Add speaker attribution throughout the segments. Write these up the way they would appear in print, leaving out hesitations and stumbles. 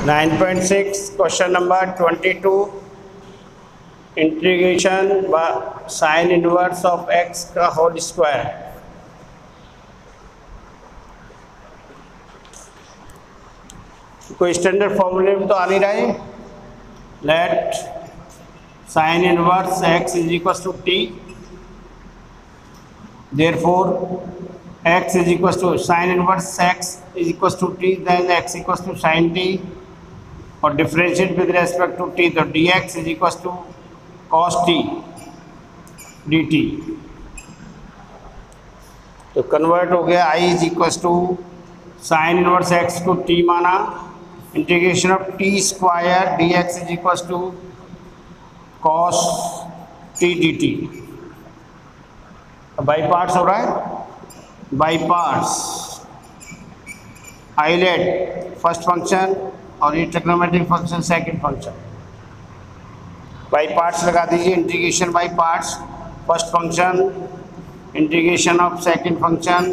Speaker 1: 9.6 question number 22 integration sine inverse of X का whole square. कोई standard फॉर्मूले में तो आ नहीं रहा है। Let sine inverse X is equal to T, therefore x is equals to sin inverse x is equals to t, then x equals to sin t, और differentiate with respect to t, तो dx is equals to cos t dt। तो convert हो गया i is equals to sin inverse x को t माना, integration of t square dx is equals to cos t dt। By parts हो रहा है, by parts ILATE first function और ये trigonometric function second function. By parts लगा दीजिए, integration by parts, first function integration of second function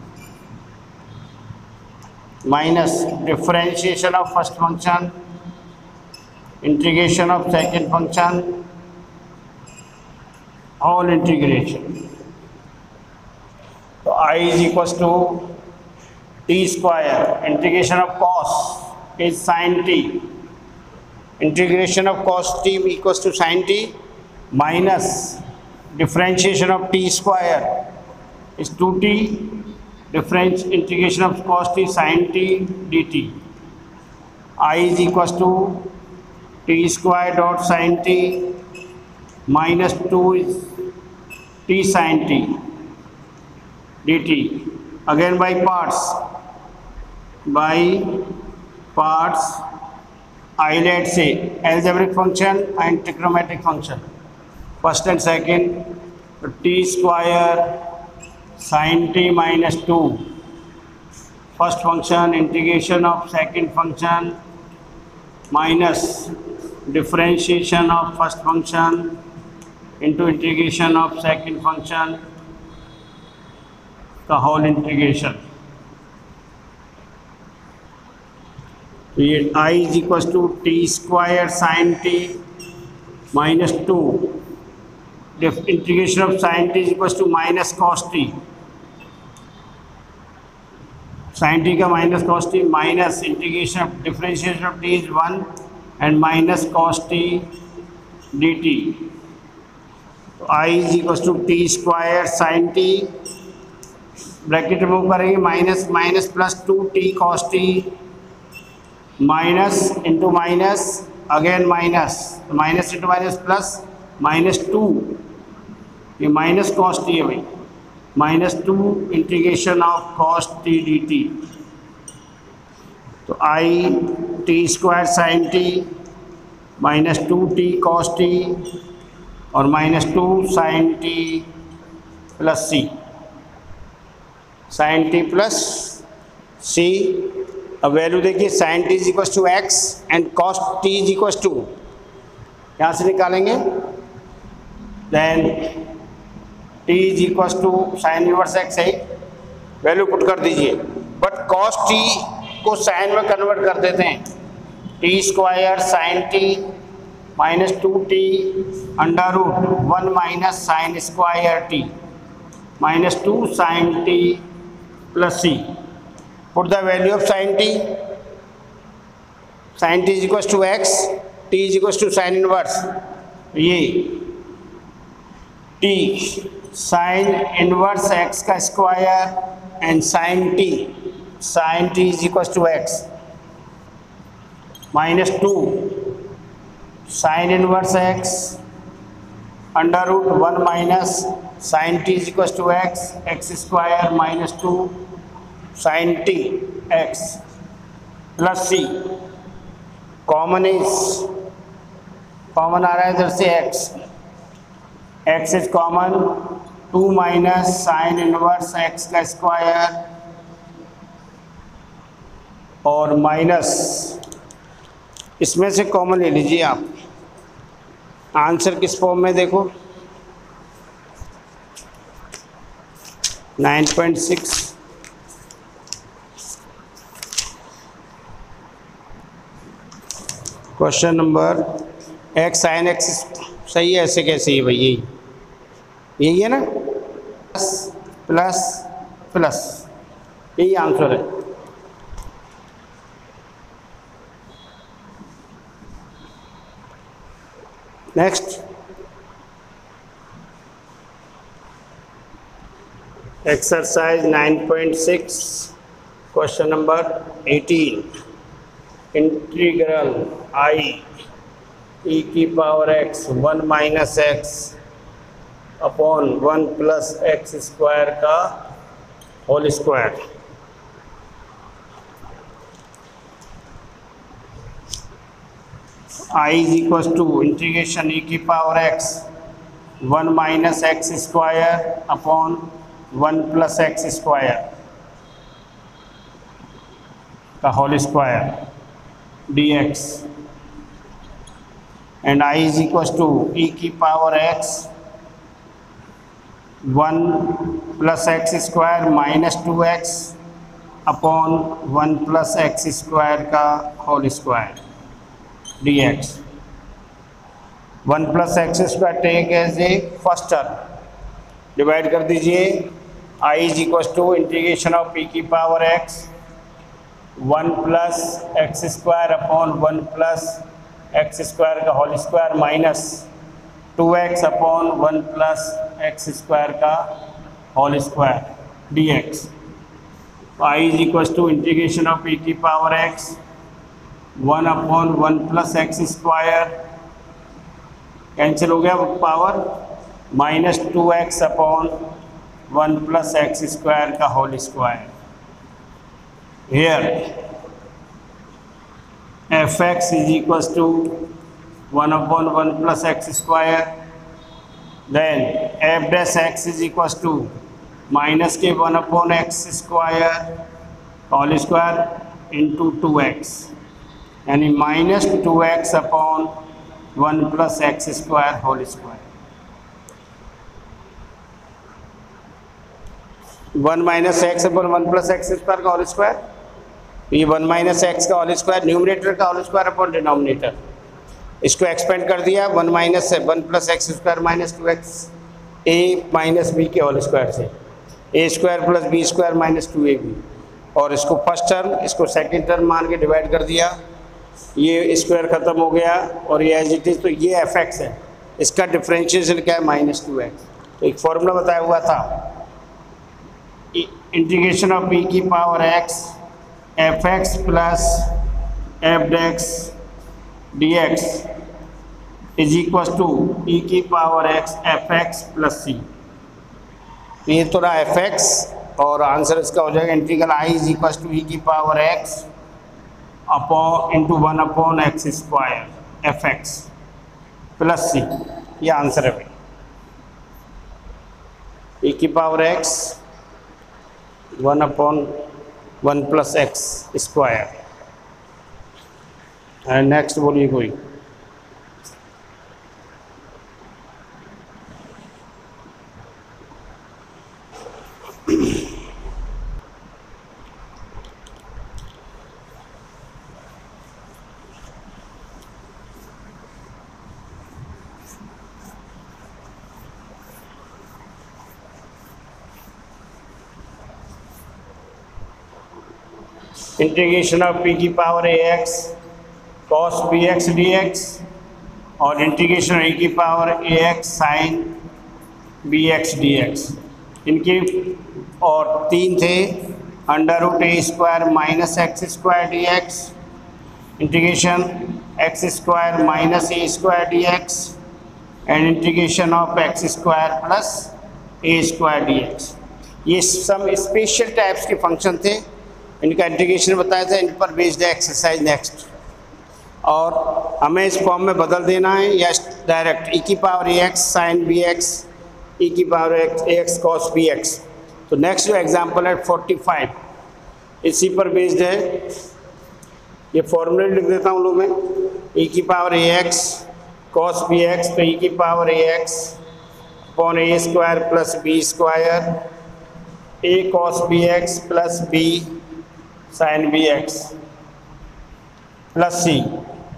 Speaker 1: minus differentiation of first function integration of second function whole integration. तो I is equals to t square, integration of cos is sin t, integration of cos t equals to sin t minus differentiation of t square is 2t, difference integration of cos t sin t dt। I is equals to t square dot sin t minus 2 is t sin t dt। again by parts ILATE से algebraic function and trigonometric function first and second, तो t square sin t minus 2 first function integration of second function minus differentiation of first function into integration of second function का whole integration. तो ये I is equal to T square sine T minus 2, integration of sine T is equal to minus cos T, sine T का minus cos T minus integration of differentiation of T is 1 and minus cos T D T. तो I is equal to T square sine T, bracket remove करेंगे, minus minus plus 2t cos t minus into minus again minus, minus into minus plus minus 2, ये minus cos t है भाई, minus 2 integration of cos t dt। तो I t square sine t minus 2t cos t और minus 2 sine t plus c, sine T plus C. अब value देखिए, sine T is equal to X and cos T is equal to, यहाँ से निकालेंगे, then T is equal to sine inverse X है, value put कर दीजिए, but cos T को sine में कन्वर्ट कर देते हैं, T square sine T minus 2t under root 1 minus sine square T minus 2 sine T plus c, put the value of sin t is equals to x, t is equals to sin inverse, ये t sin inverse x का square and sin t is equals to x minus 2 sin inverse x under root 1 minus sin t is equals to x square minus 2 sin t x plus c, common आ रहा है इधर से x is common, 2 minus sine inverse x का square और minus, इसमें से common ले लीजिए आप। आंसर किस फॉर्म में देखो, 9.6 question number X sine X सही है, ऐसे कैसे है भाई? यही है ना, प्लस प्लस प्लस, यही आंसर है। Next exercise 9.6 question number 18 integral I E की power X 1 minus X upon 1 plus x square का whole square. I is equal to integration E की power X 1 minus x square upon 1 plus x square का whole square dx and I is equals to e की power x 1 plus x square minus 2x upon 1 plus x square का whole square dx। 1 plus x square take as a first term, divide कर दीजिए। I is equal to integration of e की power x 1 plus x square upon 1 plus x square का whole square minus 2x upon 1 plus x square का whole square dx। I is equal to integration of e की power x 1 upon 1 plus x square cancel हो गया power minus 2x upon 1 plus x square का whole square. Here fx is equals to 1 upon 1 plus x square, then f dash x is equals to minus के 1 upon x square whole square into 2x, यानी minus 2x upon 1 plus x square whole square। 1 minus X upon 1 plus x square का whole square, ये 1 minus X का whole square numerator का whole square upon denominator, इसको expand कर दिया 1 minus 1 plus x square minus 2x A minus B के whole square से, A square plus B square minus 2ab, और इसको फर्स्ट टर्म इसको सेकंड टर्म मान के डिवाइड कर दिया, ये स्क्वायर ख़त्म हो गया और ये एज इट इज़। तो ये एफ एक्स है, इसका डिफरेंशिएशन क्या है माइनस 2x। तो एक फॉर्मूला बताया हुआ था इंटीग्रेशन ऑफ e की power x F x plus F dash D x is equal to e की power x F x plus सी। ये तो रहा एफ एक्स और आंसर इसका हो जाएगा integral i is equal to e की power x upon into 1 upon x square f x plus सी। ये आंसर है भाई, e की power x 1 upon 1 plus x square. And next बोलिए कोई। इंटीग्रेशन ऑफ पी की power a x cos b x d x और integration a की power a x sine b x d x, इनके और 3 थे under root a square minus x square d x, integration x square minus a square d x and integration of x square plus a square d x. ये सब special types के function थे, इनका integration बताया था, इन पर based है exercise next. और हमें इस फॉर्म में बदल देना है या डायरेक्ट e की power a x sine b x e की power a x cos b x. तो नेक्स्ट जो एग्जांपल है 45 इसी पर बेस्ड है। ये फॉर्मूला लिख देता हूँ लोग मैं, e की power a x cos b x, तो e की power a x upon a square plus B square a cos b x plus b sine b x plus c.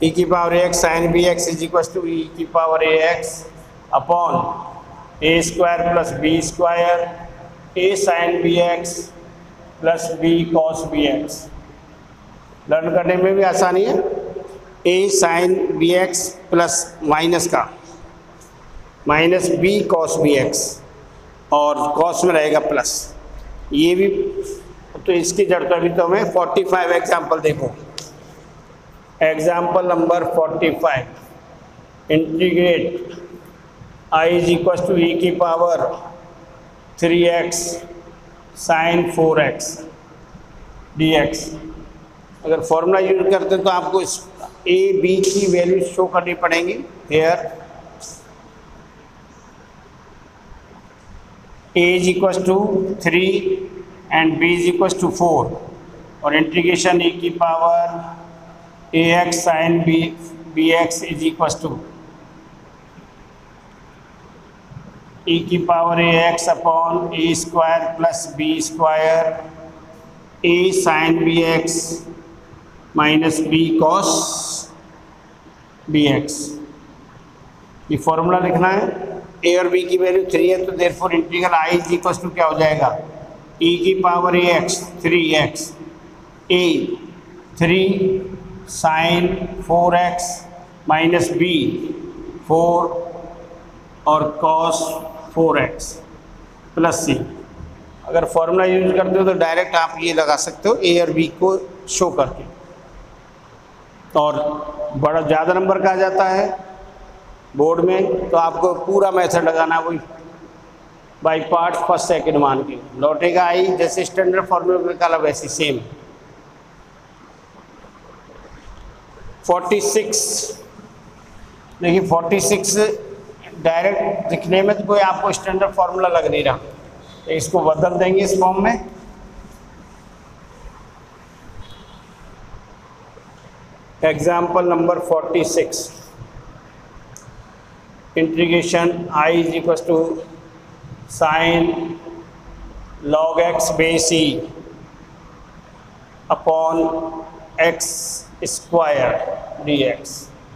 Speaker 1: E की power a x sine b x is equal to e की power a x upon a square plus B square a sine b x plus b cos b x. Learn करने में भी आसानी है। ए sine b x plus minus का minus b cos b x और cos में रहेगा प्लस, ये भी तो इसकी जड़ तो अभी तो हमें 45 एग्जाम्पल देखो। Example number 45, integrate i is equal to e की power 3x sine 4x dx। अगर फॉर्मूला यूज करते हैं तो आपको ए बी की वैल्यू शो करनी पड़ेंगी। Here a is equals to 3 and b is equals to 4 और इंटीग्रेशन e की power ax sin bx is equals to e की power ax upon a square plus b square a sin bx minus b cos bx। ये formula लिखना है। ए और b की value 3 है तो therefore integral i is equal to क्या हो जाएगा, ई की power a x 3x a 3 sine 4x minus b 4 और कॉस 4x प्लस सी। अगर फॉर्मूला यूज करते हो तो डायरेक्ट आप ये लगा सकते हो ए और बी को शो करके। और बड़ा ज़्यादा नंबर का आ जाता है बोर्ड में तो आपको पूरा मेथड लगाना है, वही बाई पार्ट फर्स्ट सेकंड मान के लौटेगा आई, जैसे स्टैंडर्ड फॉर्मूला में निकाला वैसे सेम। 46 देखिए 46 डायरेक्ट दिखने में तो कोई आपको स्टैंडर्ड फॉर्मूला लग नहीं रहा, तो इसको बदल देंगे इस फॉर्म में। Example number 46, integration i is equal to sine log x base e upon x square d x.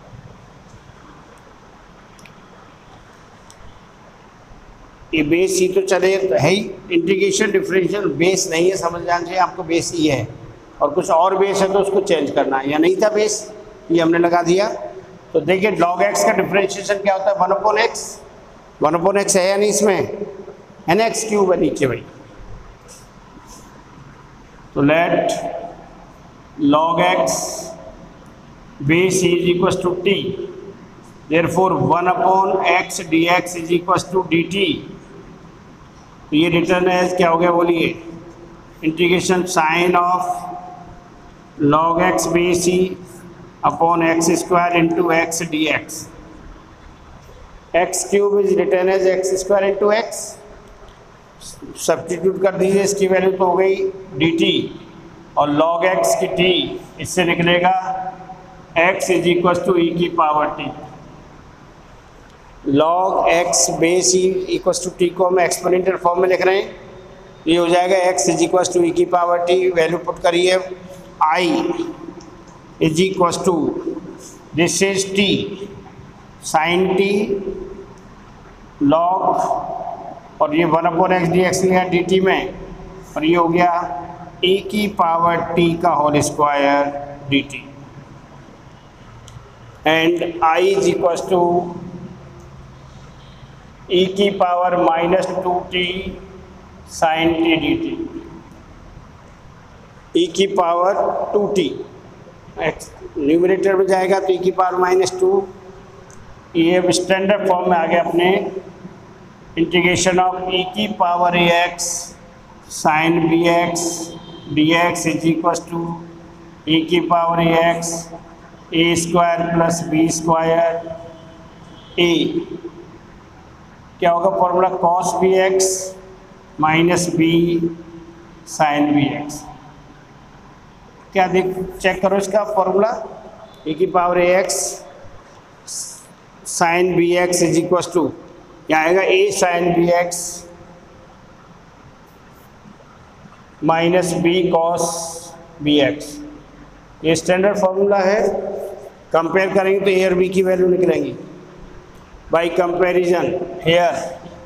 Speaker 1: ये बेस ई तो चले है ही, इंटीग्रेशन डिफरेंशियल बेस नहीं है, समझ जाना चाहिए आपको बेस ई है और कुछ और बेस है तो उसको चेंज करना है। या नहीं था बेस, ये हमने लगा दिया। तो देखिए log x का डिफरेंशिएशन क्या होता है, 1/x। 1/x है या नहीं इसमें, है ना, x क्यूब है नीचे भाई। तो let log x base is equal to t, therefore 1/x dx is equal to dt। तो ये रिटर्न एज क्या हो गया बोलिए, integration sine of log x base e upon x square into x d x. X cube is written as x square into x. Substitute कर दीजिए, इसकी value तो हो गई डी टी और लॉग एक्स की टी, इससे निकलेगा x is equal to e की power t. Log x base e equal to t को हम एक्सपोनेंशियल फॉर्म में लिख रहे हैं। ये हो जाएगा x is equal to e की पावर टी, वैल्यू पुट करिए i is equal to this is t sine t log और ये 1/x dx लिया डी टी में, और ये हो गया e की पावर t का whole square d t. And i is equal to e की power -2t sine t D t. e की पावर 2t न्यूमरेटर में जाएगा तो e की पावर -2, ये स्टैंडर्ड फॉर्म में आ गया अपने इंटीग्रेशन ऑफ e की power ax sine bx dx is equal to e की power ax a square plus b square a। क्या होगा formula, cos bx minus b sine bx। क्या देख चेक करो इसका फॉर्मूला, e की power ax sine bx is equal to क्या आएगा, a sine bx minus b cos bx। ये स्टैंडर्ड फॉर्मूला है कंपेयर करेंगे तो ए और बी की वैल्यू निकलेंगी। बाई कंपेरिजन हेयर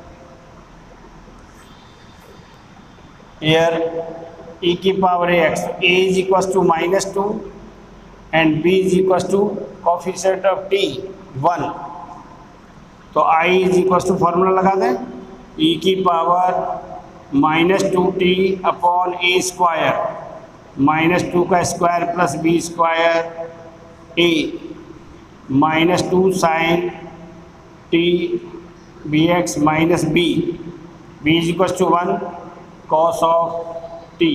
Speaker 1: e की power x a is equal to -2 and b is equal to coefficient of t 1। तो i is equal टू फॉर्मूला लगा दें e की power -2t upon a square -2 का square plus b square a -2 sine t bx minus b is equal to 1 cos of t।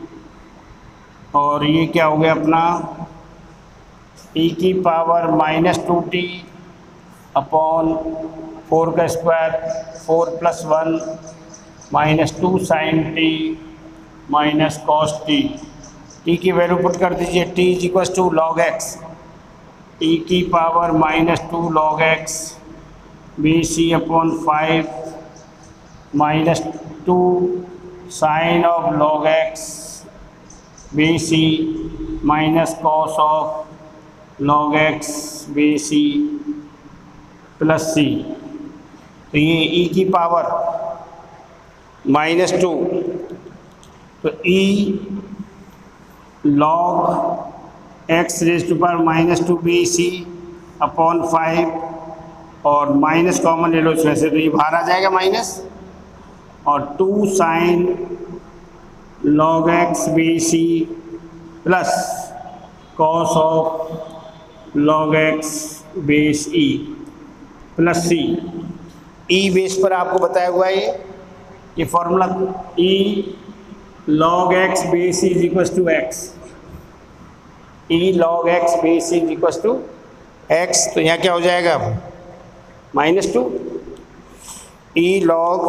Speaker 1: और ये क्या हो गया अपना e की पावर -2t अपॉन 4 का square 4 + 1 -2 sine t minus cos t की वैल्यू पुट कर दीजिए t is equal to log x e की पावर -2 log x bc अपॉन 5 -2 sine of log x bc minus cos of log x bc plus c। तो ये e की power -2 तो e log x raise to power -2 bc अपॉन 5 और minus common ले लो इसमें से तो ये बाहर आ जाएगा माइनस और 2 sine log x bc plus cos of log x base e plus c। e base पर आपको बताया हुआ है ये formula e log x base is equal to x e log x base is equal to x। तो यहाँ क्या हो जाएगा -2 e log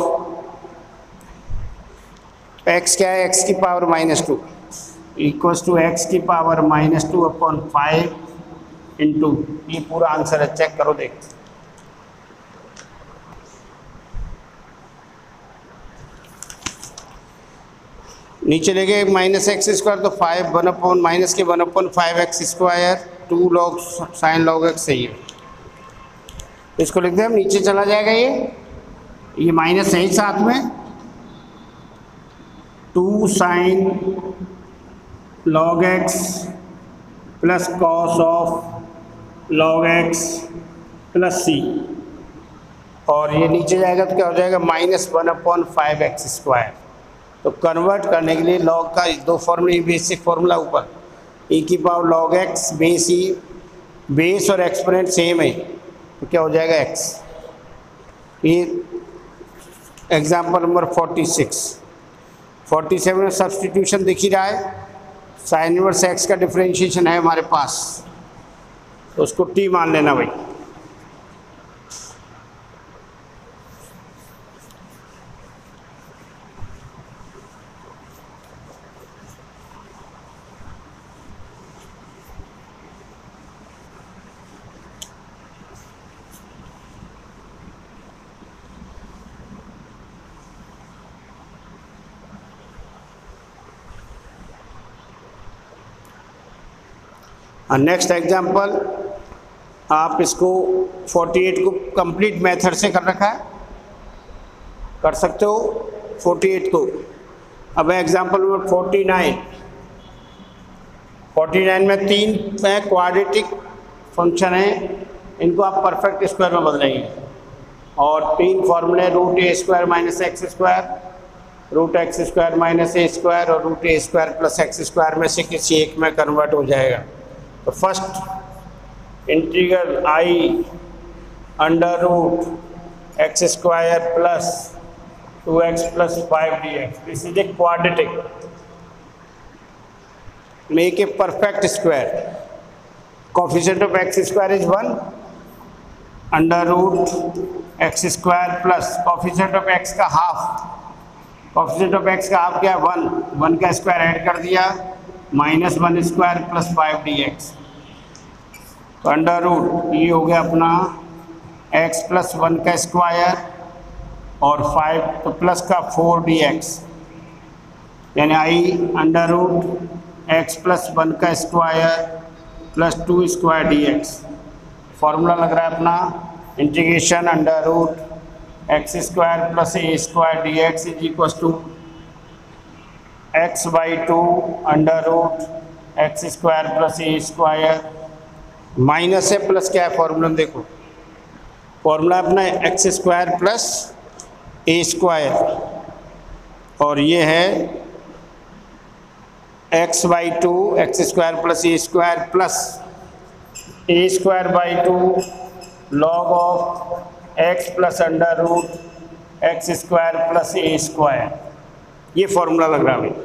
Speaker 1: x क्या है x की पावर -2 इक्वल्स टू x की पावर -2 अपॉन 5 इंटू ये पूरा आंसर है। चेक करो देख नीचे ले गए -x² तो 5 1 अपॉन माइनस के 1 upon 5x² 2 log sine log x सही है। इसको लिख दें हम नीचे चला जाएगा ये माइनस है साथ में 2 sine log x plus cos of log x plus c और ये नीचे जाएगा तो क्या हो जाएगा -1 अपॉन 5x²। तो कन्वर्ट करने के लिए log का दो फॉर्मूले बेसिक फॉर्मूला ऊपर e की power log x base e base और एक्सपोनेंट सेम है तो क्या हो जाएगा x। ये एग्जाम्पल नंबर 47 में सब्सटीट्यूशन दिख ही रहा है साइन इनवर्स x का डिफरेंशिएशन है हमारे पास तो उसको t मान लेना भाई। नेक्स्ट एग्जाम्पल आप इसको 48 को कंप्लीट मेथड से कर रखा है कर सकते हो 48 को। अब एग्जाम्पल नंबर 49 में 3 क्वाड्रेटिक फंक्शन है इनको आप परफेक्ट स्क्वायर में बदलेंगे और 3 फॉर्मूले √a² - x² √x² - a² और √a² + x² में से किसी एक में कन्वर्ट हो जाएगा। तो first integral i √x² + 2x + 5 dx this is a quadratic make a perfect square coefficient of x² is 1 √x² plus coefficient of x का हाफ कोफिशिएंट ऑफ x का हाफ क्या है 1 का स्क्वायर ऐड कर दिया -1² + 5 dx तो under root ये हो गया अपना x + 1 का स्क्वायर और 5 तो प्लस का 4 dx यानी i √x + 1 का square plus 2 square d x. Formula लग रहा है अपना integration under root x square plus a square d x is equal to x by 2 under root x square plus a square minus है plus क्या है formula में देखो, formula अपना x square plus a square और ये है x by 2 x square plus a square plus a square by 2 log of x plus under root x square plus a square, ये फॉर्मूला लग रहा है भाई।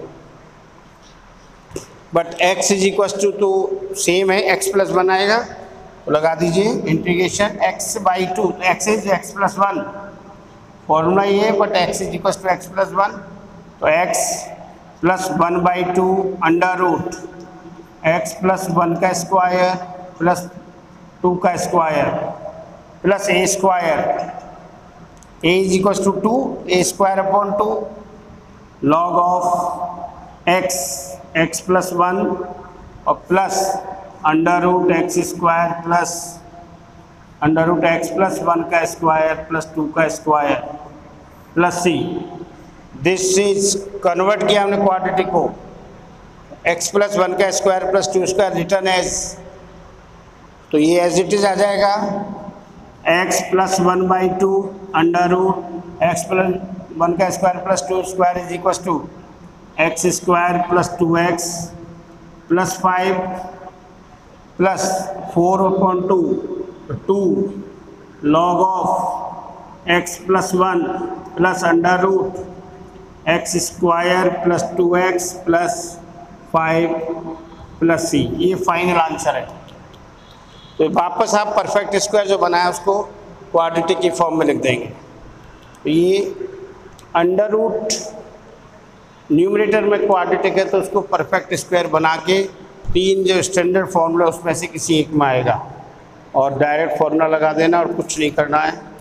Speaker 1: But x is equal to तो same है, x प्लस वन आएगा तो लगा दीजिए integration x by 2, x is x plus one, formula ये है but x is equal to x plus one, तो x plus 1 by 2 under root x plus 1 का स्क्वायर प्लस 2 का square plus a square, a is equal to 2 a square upon 2 log of x plus 1 और plus under root x square plus under root x plus 1 का square plus 2 का square plus c। This is convert किया हमने quadratic को, x plus 1 का square plus 2 square written as, तो ये as it is आ जाएगा x plus 1 by 2 under root x plus 1 का square plus 2 square is equal to x square plus 2x plus 5 plus 4 upon 2 log of x plus 1 plus under root x square plus 2x plus 5 plus c, ये final answer है। तो वापस आप perfect square जो बनाया उसको quadratic की form में लिख देंगे। तो ये अंडर रूट न्यूमरेटर में क्वाड्रेटिक है तो उसको परफेक्ट स्क्वायर बना के 3 जो स्टैंडर्ड फॉर्मूला उसमें से किसी एक में आएगा और डायरेक्ट फॉर्मूला लगा देना और कुछ नहीं करना है।